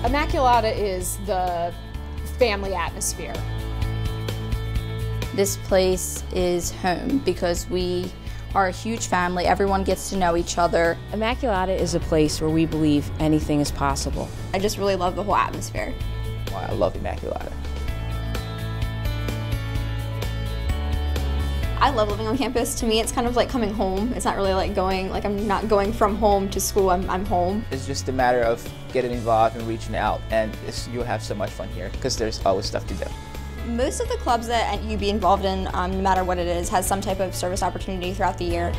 Immaculata is the family atmosphere. This place is home because we are a huge family. Everyone gets to know each other. Immaculata is a place where we believe anything is possible. I just really love the whole atmosphere. I love Immaculata. I love living on campus. To me, it's kind of like coming home. It's not really like I'm not going from home to school, I'm home. It's just a matter of getting involved and reaching out, and you'll have so much fun here because there's always stuff to do. Most of the clubs that you be involved in, no matter what it is, has some type of service opportunity throughout the year.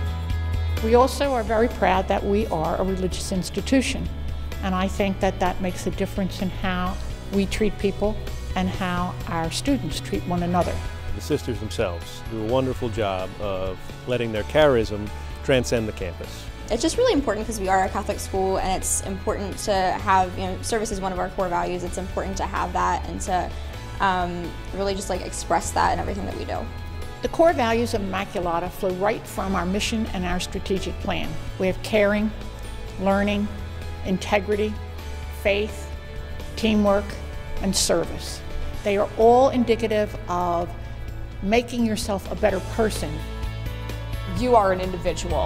We also are very proud that we are a religious institution, and I think that that makes a difference in how we treat people and how our students treat one another. The sisters themselves do a wonderful job of letting their charism transcend the campus. It's just really important because we are a Catholic school, and it's important to have, service is one of our core values. It's important to have that and to really just express that in everything that we do. The core values of Immaculata flow right from our mission and our strategic plan. We have caring, learning, integrity, faith, teamwork, and service. They are all indicative of making yourself a better person. You are an individual.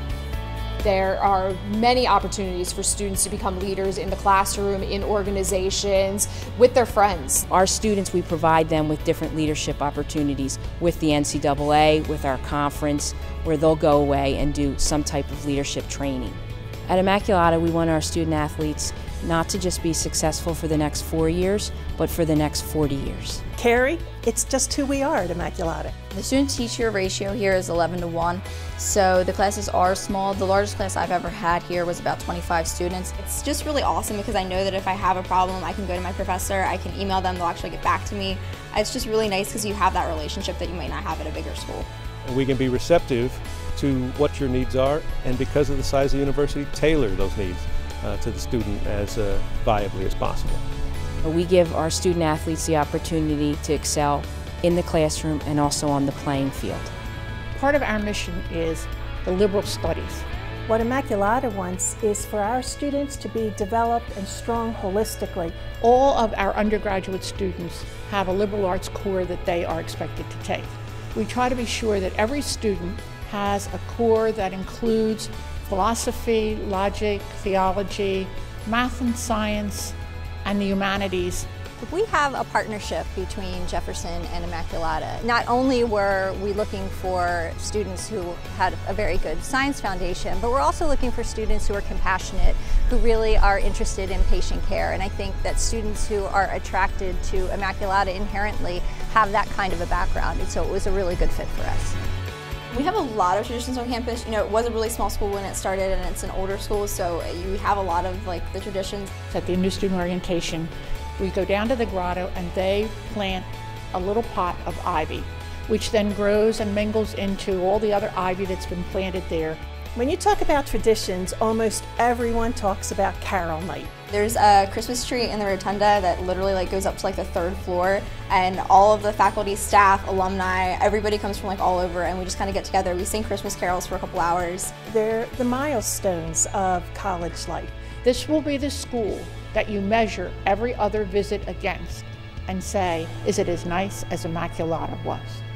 There are many opportunities for students to become leaders in the classroom, in organizations, with their friends. Our students, we provide them with different leadership opportunities with the NCAA, with our conference, where they'll go away and do some type of leadership training. At Immaculata, we want our student athletes not to just be successful for the next 4 years, but for the next 40 years. Carrie, it's just who we are at Immaculata. The student-teacher ratio here is 11-to-1, so the classes are small. The largest class I've ever had here was about 25 students. It's just really awesome because I know that if I have a problem, I can go to my professor, I can email them, they'll actually get back to me. It's just really nice because you have that relationship that you might not have at a bigger school. And we can be receptive to what your needs are, and because of the size of the university, tailor those needs to the student as viably as possible. We give our student athletes the opportunity to excel in the classroom and also on the playing field. Part of our mission is the liberal studies. What Immaculata wants is for our students to be developed and strong holistically. All of our undergraduate students have a liberal arts core that they are expected to take. We try to be sure that every student has a core that includes philosophy, logic, theology, math and science, and the humanities. We have a partnership between Jefferson and Immaculata. Not only were we looking for students who had a very good science foundation, but we're also looking for students who are compassionate, who really are interested in patient care. And I think that students who are attracted to Immaculata inherently have that kind of a background, and so it was a really good fit for us. We have a lot of traditions on campus. It was a really small school when it started, and it's an older school, so you have a lot of the traditions. At the new student orientation, we go down to the grotto and they plant a little pot of ivy, which then grows and mingles into all the other ivy that's been planted there. When you talk about traditions, almost everyone talks about Carol Night. There's a Christmas tree in the rotunda that literally goes up to the 3rd floor, and all of the faculty, staff, alumni, everybody comes from all over, and we just kind of get together. We sing Christmas carols for a couple hours. They're the milestones of college life. This will be the school that you measure every other visit against and say, is it as nice as Immaculata was?